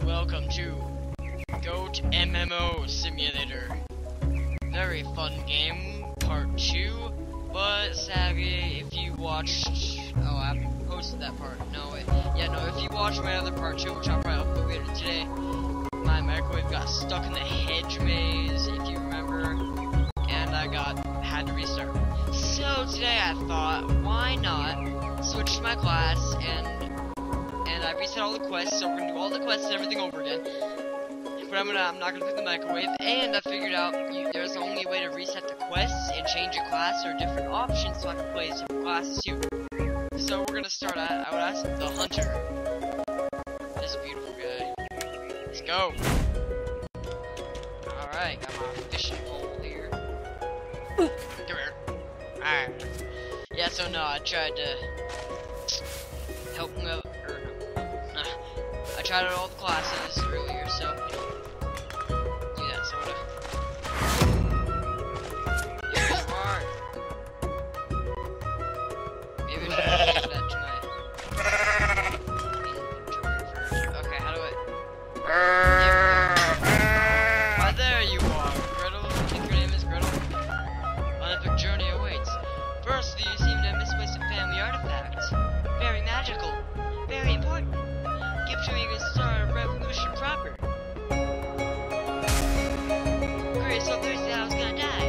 welcome to Goat MMO Simulator. Very fun game, part 2, but sadly, if you watched, oh, I haven't posted that part, if you watched my other part 2, which I'll probably upload later today, my microwave got stuck in the hedge maze, if you remember, and I had to restart. So today I thought, why not switch to my class, and I reset all the quests, so we're gonna do all the quests and everything over again. But I'm not gonna pick the microwave, and I figured out there's only a way to reset the quests and change your class or different options so I can play different classes too. So we're gonna start at, I would ask, the hunter. This beautiful guy. Let's go. Alright, got my fishing pole here. Come here. Alright. Yeah, so no, I tried to help him out, I tried out all the classes earlier, so do that sorta. Here you are. Maybe I should give that to my inventory first. Okay, how do I? Why, there you are, Gretel. I think your name is Gretel. An epic journey awaits. Firstly, you seem to have misplaced a family artifact. Very magical. Very important. Give to me the start of revolution proper. Great, so Thursday I was gonna die.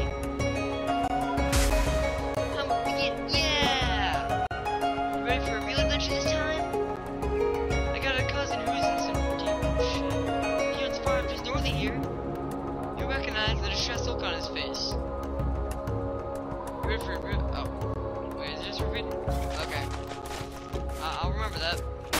Yeah! You ready for a real adventure this time? I got a cousin who's in some deep shit. He owns a farm just north of here. You recognize the distressed look on his face. You ready for a real... Oh. Wait, is this repeating? Okay. I'll remember that.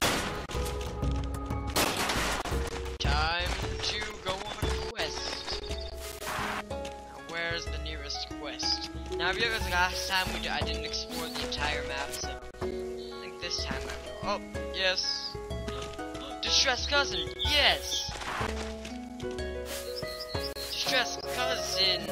Time to go on a quest. Now, where's the nearest quest? Now, if you look at the last time I didn't explore the entire map, so I think this time I will. Oh, yes. Distressed cousin, yes. Distressed cousin.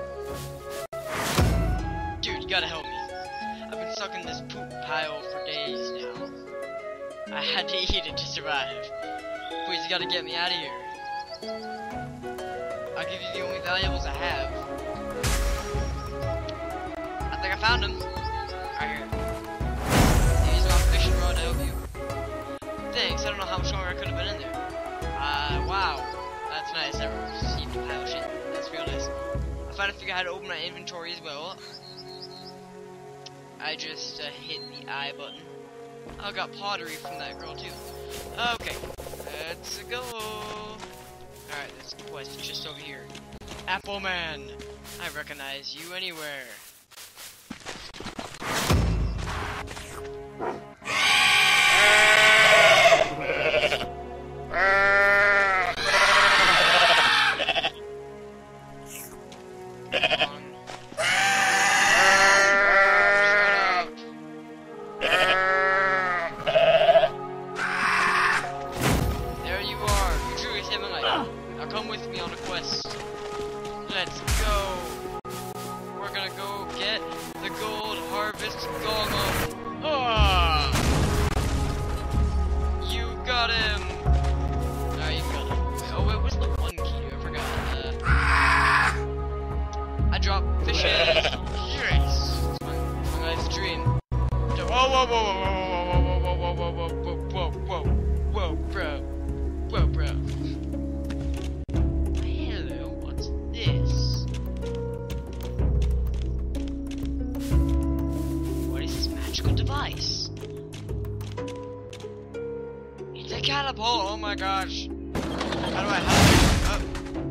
Dude, you gotta help me. I've been stuck in this poop pile for days now. I had to eat it to survive. Please, you gotta get me out of here. I'll give you the only valuables I have. I think I found him. Right here. Use my fishing rod to help you. Thanks, I don't know how much longer I could have been in there. Wow. That's nice. I received a pile of shit. That's real nice. I finally figured out how to open my inventory as well. I just hit the I button. I got pottery from that girl too. Okay, let's go. Alright, this quest is just over here. Apple Man, I recognize you anywhere. Come with me on a quest. Let's go. We're gonna go get the gold harvest golem. Oh! You got him. No, you got him. Oh wait, what's the one key? I forgot. I dropped fishes. Yes. It's my life's dream. Whoa, whoa, whoa, whoa, whoa, whoa, whoa, whoa, whoa, whoa, whoa, bro, whoa, bro. Device. It's a catapult. Oh my gosh. How do I help it?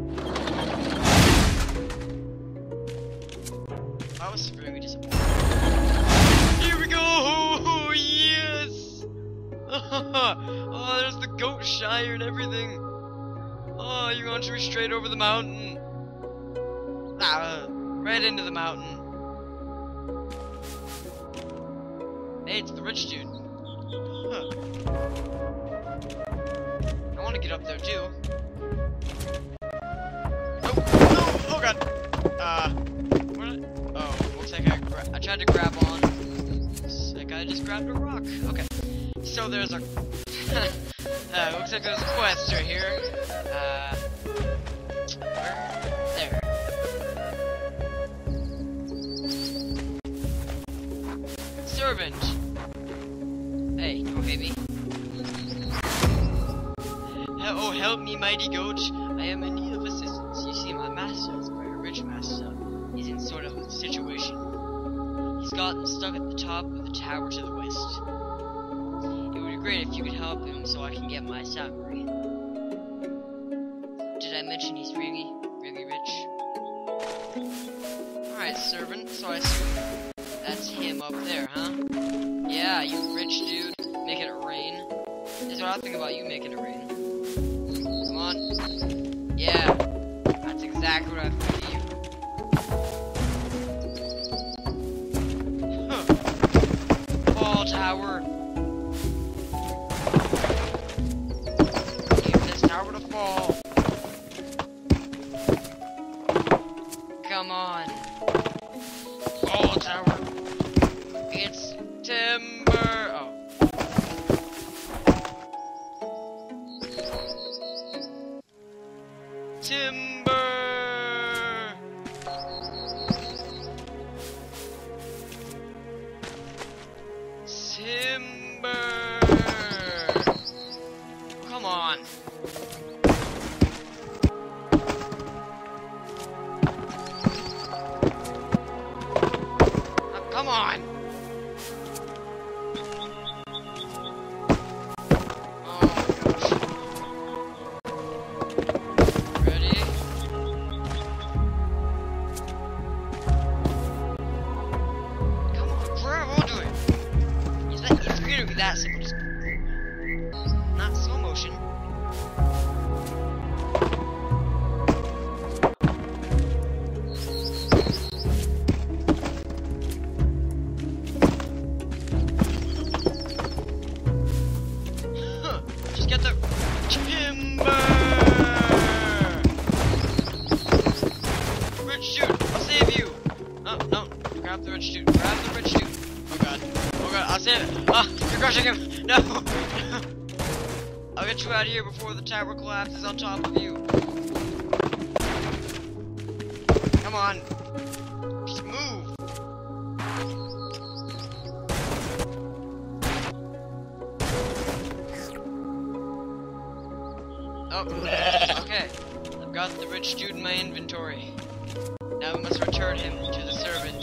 Oh. That was severely disappointing. Here we go. Oh, yes. Oh, there's the goat shire and everything. Oh, you want to be straight over the mountain? Right into the mountain. Hey, it's the rich dude. Huh. I want to get up there too. Oh, no! Oh god! What? Oh, looks like I tried to grab on. Looks like I just grabbed a rock. Okay. So there's a Looks like there's a quest right here. Where? There. Servant. Hey, don't hit me. Oh, help me, mighty goat. I am in need of assistance. You see, my master is a very rich master. He's in sort of a situation. He's gotten stuck at the top of the tower to the west. It would be great if you could help him so I can get my salary. Did I mention he's really, really rich? Alright, servant, so I assume that's him up there, huh? Yeah, you rich dude, making it rain. This is what I think about you making it rain. Come on. Yeah, that's exactly what I think of you. Huh. Fall tower. Give this tower to fall. Come on. Fall tower. It's timber. Oh. Timber. Timber. Come on. Come on. Oh my gosh. Ready? Come on, bro, we'll do it. It's gonna be that simple. Just not slow motion. Just get the timber! Rich dude, I'll save you! Oh, no. Grab the rich dude. Grab the rich dude. Oh god. Oh god, I'll save it. Ah, you're crushing him! No! I'll get you out of here before the tower collapses on top of you. Come on. Just move. Oh, okay. I've got the rich dude in my inventory. Now we must return him to the servant.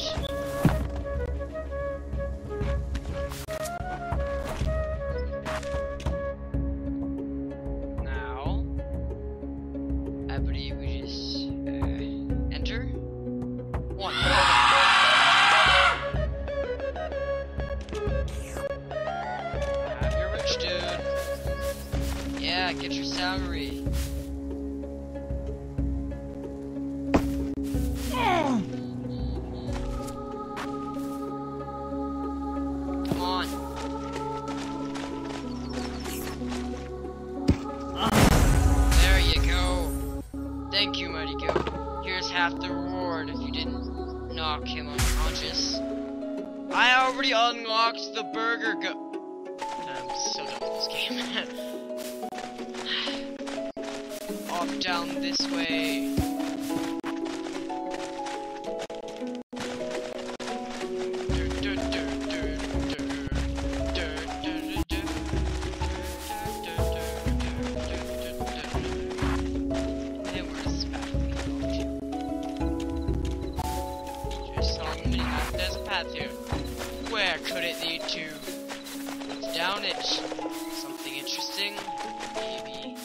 Now, I believe we just enter. One. Have your rich dude. Yeah, get your salary. Come on. There you go. Thank you, mighty goat. Here's half the reward if you didn't knock him unconscious. I already unlocked the burger go- I'm so done with this game. Off down this way. There's a path here. Where could it lead to? It's down it. Something interesting. Maybe.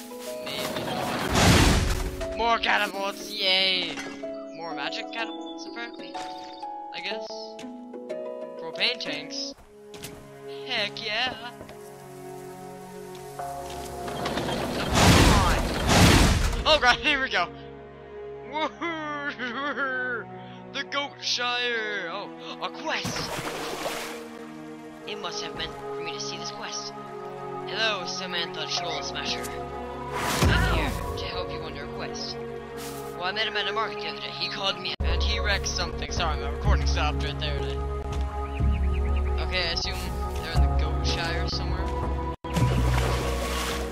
More catapults, yay! More magic catapults, apparently. I guess. Propane tanks. Heck yeah! Come on! Oh god, here we go! Woohoo! The Goatshire! Oh, a quest! It must have meant for me to see this quest. Hello, Samantha Troll Smasher. I'm here to help you on your quest. Well, I met him at a market the other day. He called me and he wrecked something. Sorry, my recording stopped right there. Okay, I assume they're in the Goatshire somewhere.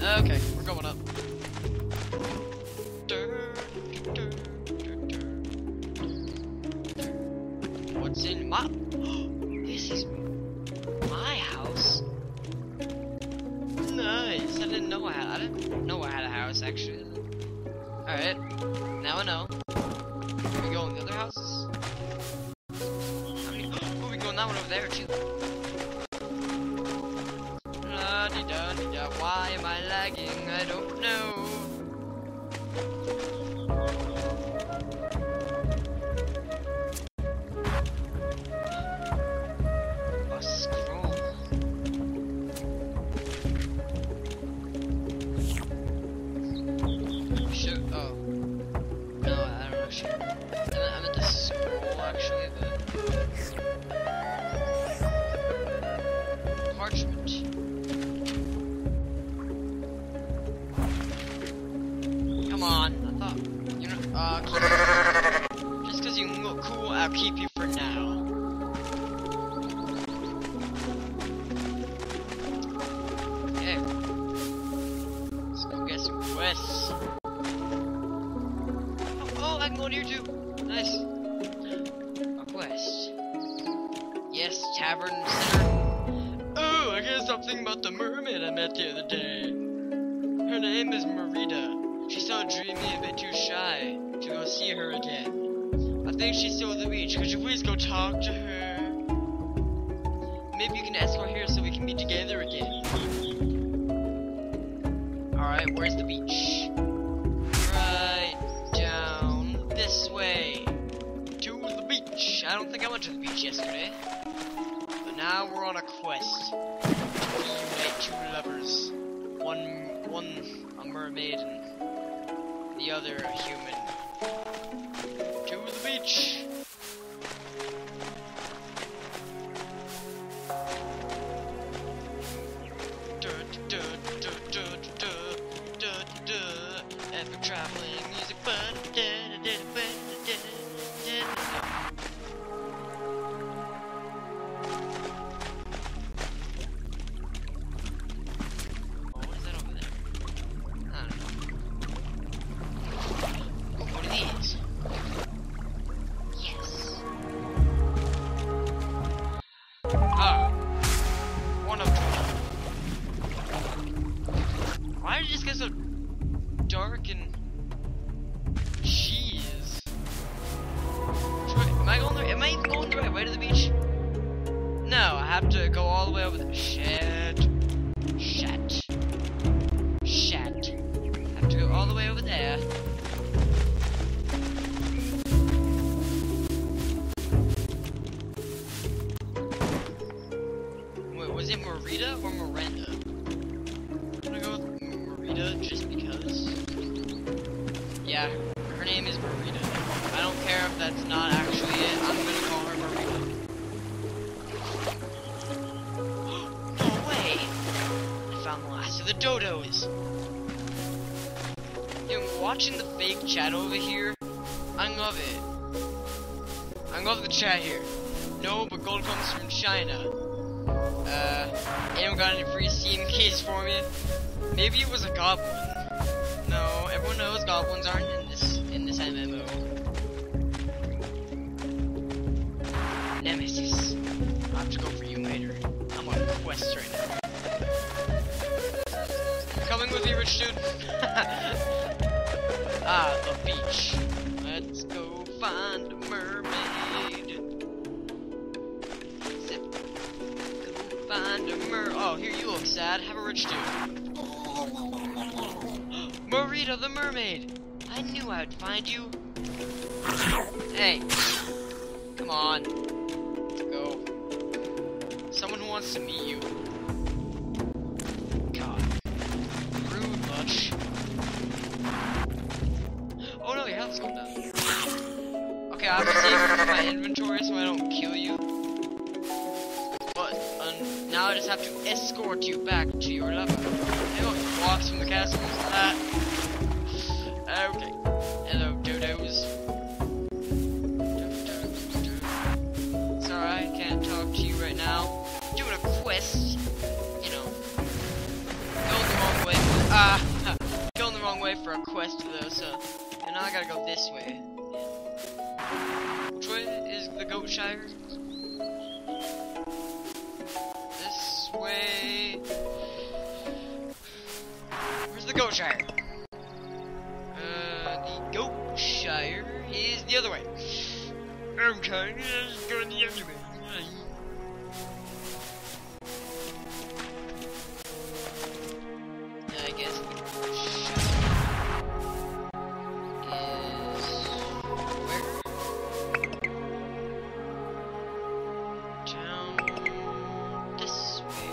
Okay, we're going up. What's in my... This is my house? Nice. I didn't know I had a house, actually. Alright. Now I know. Can we go in the other houses? Oh, we go in that one over there, too. La-di-da-di-da. Why am I lagging? I don't know. Come on, I thought, you know, just because you look cool, I'll keep you for now. Okay. Let's go get some quests. Oh, I can go in here too. Nice. A quest. Yes, tavern center. Oh, I guess something about the mermaid I met the other day. Her name is Marita. She's so dreamy, a bit too shy to go see her again. I think she's still at the beach. Could you please go talk to her? Maybe you can escort here so we can be together again. Alright, where's the beach? Right down this way. To the beach. I don't think I went to the beach yesterday. But now we're on a quest to reunite two lovers. One a mermaid and the other human. To the beach. Ever traveling music fun. Why did it just get so dark and jeez? Am I even going the right way to the beach? No, I have to go all the way over there. Shit. I have to go all the way over there. Wait, was it Marita or Miranda? Just because. Yeah, her name is Marita. I don't care if that's not actually it. I'm gonna call her Marita. No way! I found the last of the dodos. Dude, watching the fake chat over here, I love it. I love the chat here. No, but gold comes from China. Anyone got any free Steam keys for me? Maybe it was a goblin. No, everyone knows goblins aren't in this MMO. Nemesis. I'll have to go for you later. I'm on a quest right now. Coming with you, rich dude. The beach. Let's go find a mermaid. Go find a oh, here you look sad. Have a rich dude. Marita the mermaid! I knew I would find you. Hey, come on. Let's go. Someone who wants to meet you. God. Rude much. Oh no, your health's going down. Okay, I have to save my inventory so I don't kill you. But now I just have to escort you back to your lover. Hey look, walks from the castle. Okay. Hello, dodos. Sorry, I can't talk to you right now. Doing a quest. You know. Going the wrong way. for a quest though, so and now I gotta go this way. Which way is the Goat Shire? This way. Where's the Goat Shire? The Goat Shire is the other way. I'm trying to go the other way. I guess the Goat Shire is where? Down this way.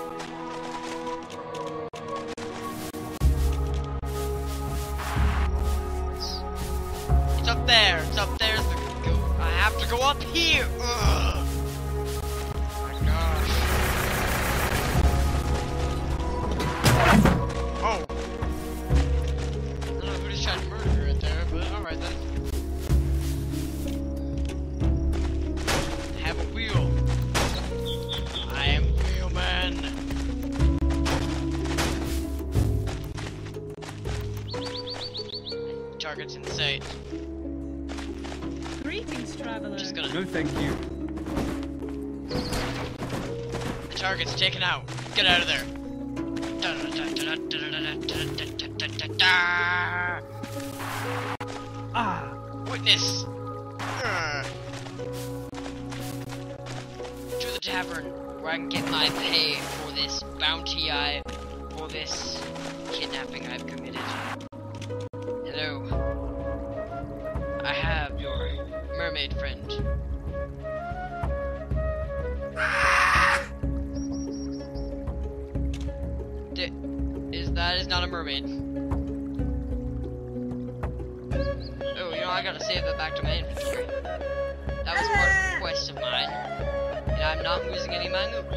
It's up there. It's up there's the goat. I have to go up here. Ugh. My gosh. Oh. I don't know who just tried to murder her right there, but alright then. I have a wheel. I am Wheelman. Target's in sight. Greetings, traveler. Just gonna. No, thank you. The target's taken out. Get out of there. Ah! Witness. To the tavern where I can get my pay for this bounty for this kidnapping I've committed. Hello. I have your mermaid friend. That is not a mermaid. Oh, you know, I gotta save that back to my inventory. That was part of a quest of mine. And I'm not losing any of my loot.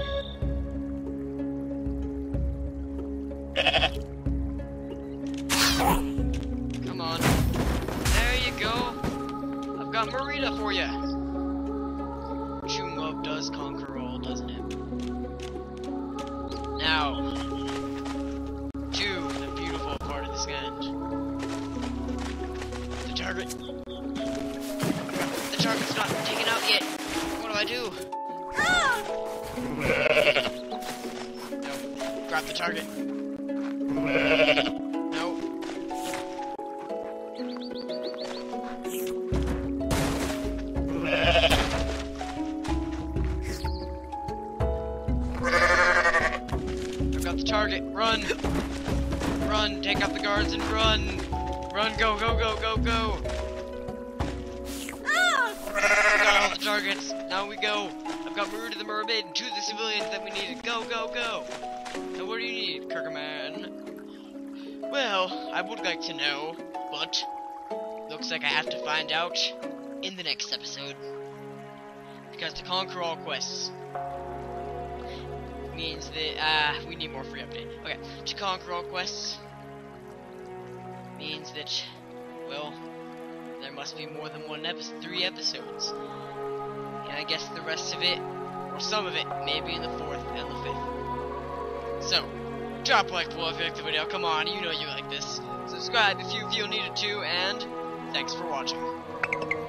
Come on. There you go. I've got Marita for you. True love does conquer all, doesn't it? Now, to the beautiful part of this end. The target. The target's not taken out yet. What do I do? No. Grab the target. No. I've got the target. Run! Run! Take out the guards and run! Run! Go! Go! Go! Go! Go! We got all the targets. Now we go. I've got Maruta the mermaid and 2 of the civilians that we needed. Go! Go! Go! Now what do you need, Kirkerman? Well, I would like to know, but looks like I have to find out in the next episode. Because to conquer all quests means that, we need more free update. Okay, to conquer all quests means that, well, there must be more than 3 episodes. And I guess the rest of it, or some of it, may be in the 4th and the 5th. So, drop a like below if you like the video. Come on, you know you like this. Subscribe if you feel needed to, and thanks for watching.